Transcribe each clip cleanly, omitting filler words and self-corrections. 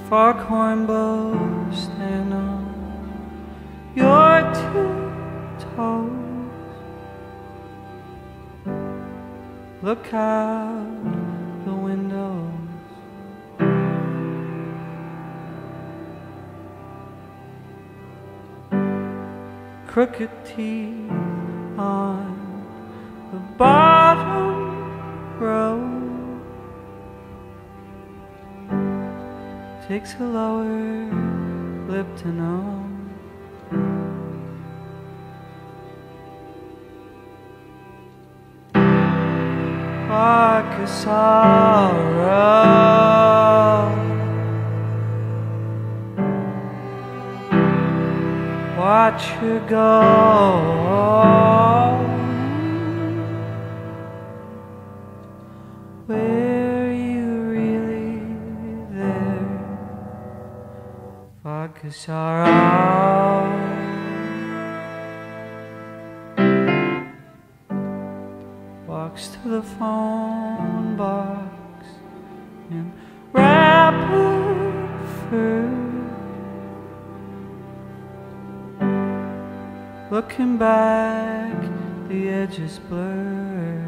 foghorn bow stand on your two toes. Look out the windows. Crooked teeth on the bottom row. Takes a lower lip to know. Vodka Sorrow. Watch her go. Were you really there? Vodka Sorrow. Walks to the phone box in rapid fur. Looking back, the edges blur.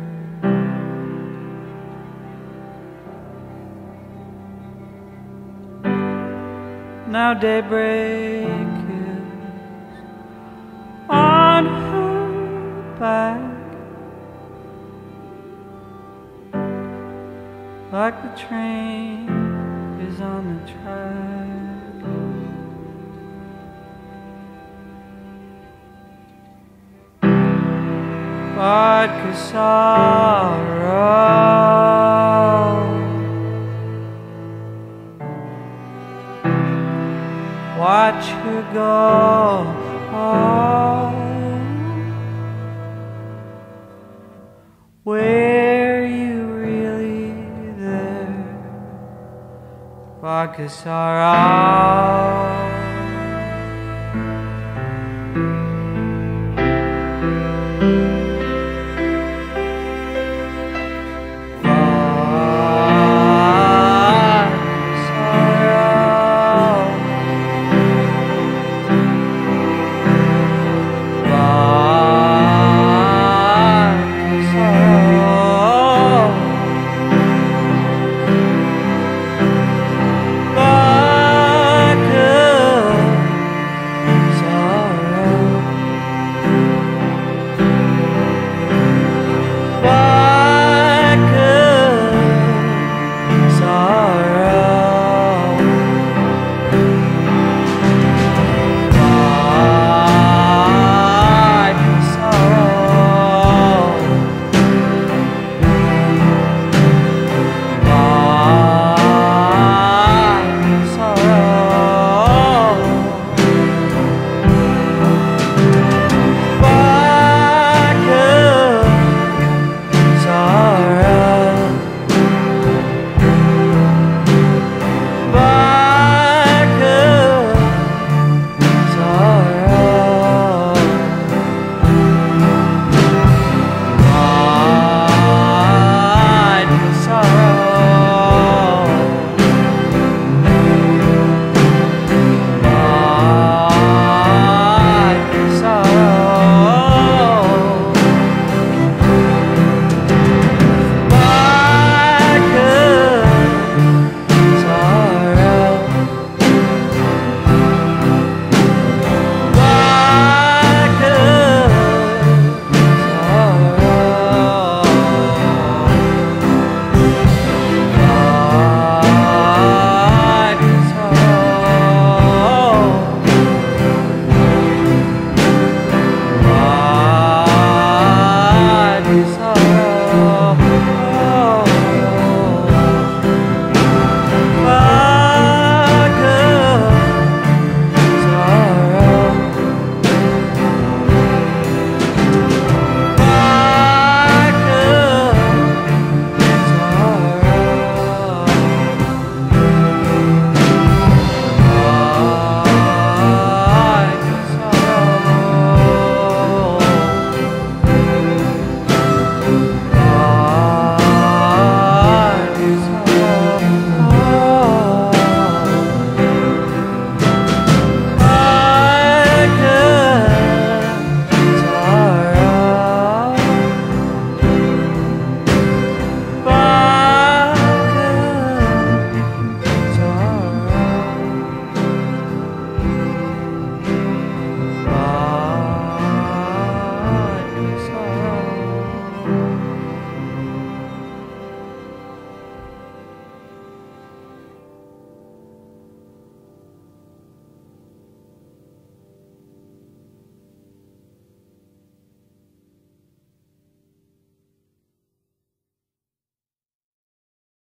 Now daybreak is on her back, like the train is on the track. Vodka Sorrow. Watch her go. Were you really there? Vodka Sorrow.